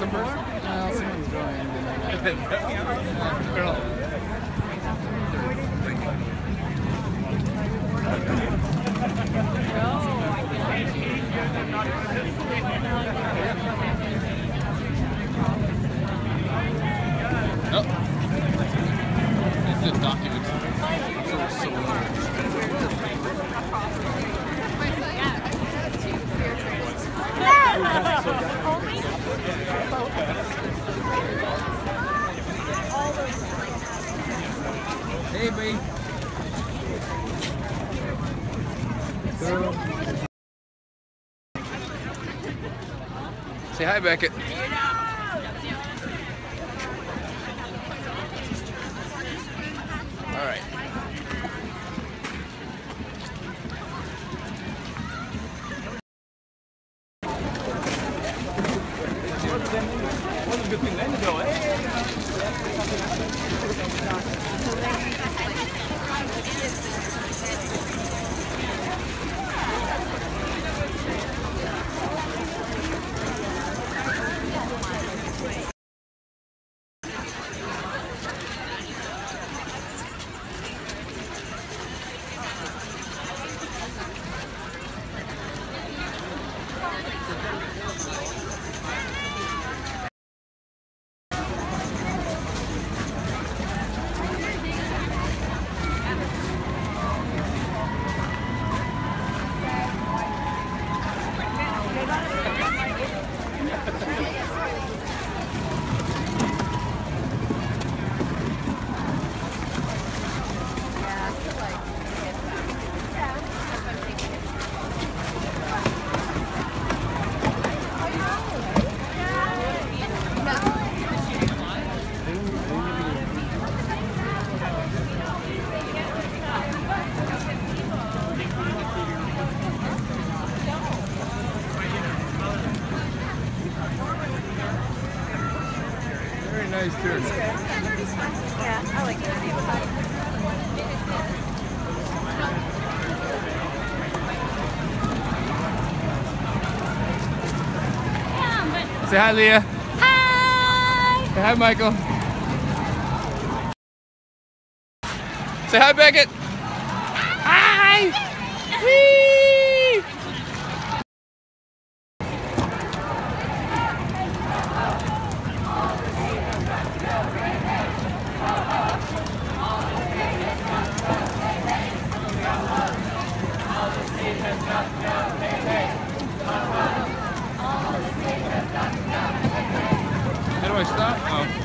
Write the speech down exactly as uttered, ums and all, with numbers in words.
some more? Well, someone's going. Girl. Oh. It's just documents. So, so hey, babe. Girl. Say hi, Beckett. All right. Very nice turn. Yeah, I like it. Say hi, Leah. Hi! Say hi, Michael. Say hi, Beckett. Hi! Whee! How do I stop? Oh.